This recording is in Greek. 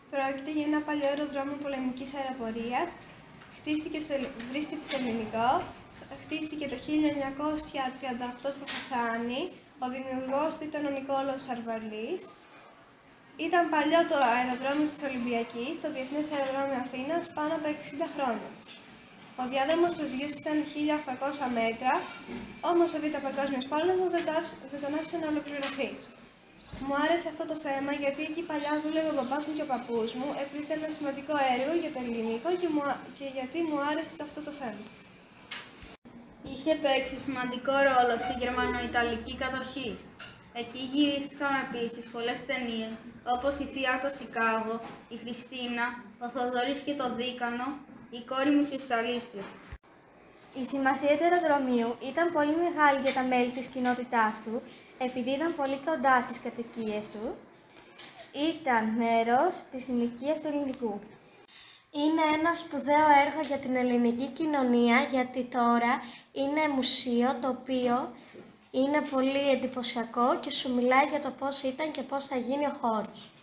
Πρόκειται για ένα παλιό αεροδρόμιο πολεμικής αεροπορίας. Βρίσκεται στο Ελληνικό. Χτίστηκε το 1938 στο Χασάνι. Ο δημιουργός του ήταν ο Νικόλαος Αρβαλής. Ήταν παλιό το αεροδρόμιο της Ολυμπιακής, το Διεθνές Αεροδρόμιο Αθήνας, πάνω από 60 χρόνια. Ο διάδρομος προσγείωσης ήταν 1800 μέτρα, όμως ο Β' Παγκόσμιος Πόλεμος δεν τον άφησε να ολοκληρωθεί. Μου άρεσε αυτό το θέμα γιατί εκεί παλιά δούλευε ο μπαμπάς μου και ο παππούς μου, επειδή ήταν ένα σημαντικό έργο για το ελληνικό και γιατί μου άρεσε αυτό το θέμα. Είχε παίξει σημαντικό ρόλο στη γερμανο-ιταλική κατοχή. Εκεί γυρίστηκαν επίσης πολλές ταινίες, όπως η Θεία από το Σικάγο, η Χριστίνα, ο Θοδωρής και το Δίκανο, η κόρη μου στη Σταλίστρια. Η σημασία του αεροδρομίου ήταν πολύ μεγάλη για τα μέλη της κοινότητάς του, επειδή ήταν πολύ κοντά στις κατοικίες του. Ήταν μέρος της συνοικίας του ελληνικού. Είναι ένα σπουδαίο έργο για την ελληνική κοινωνία, γιατί τώρα είναι μουσείο το οποίο είναι πολύ εντυπωσιακό και σου μιλάει για το πώς ήταν και πώς θα γίνει ο χώρος.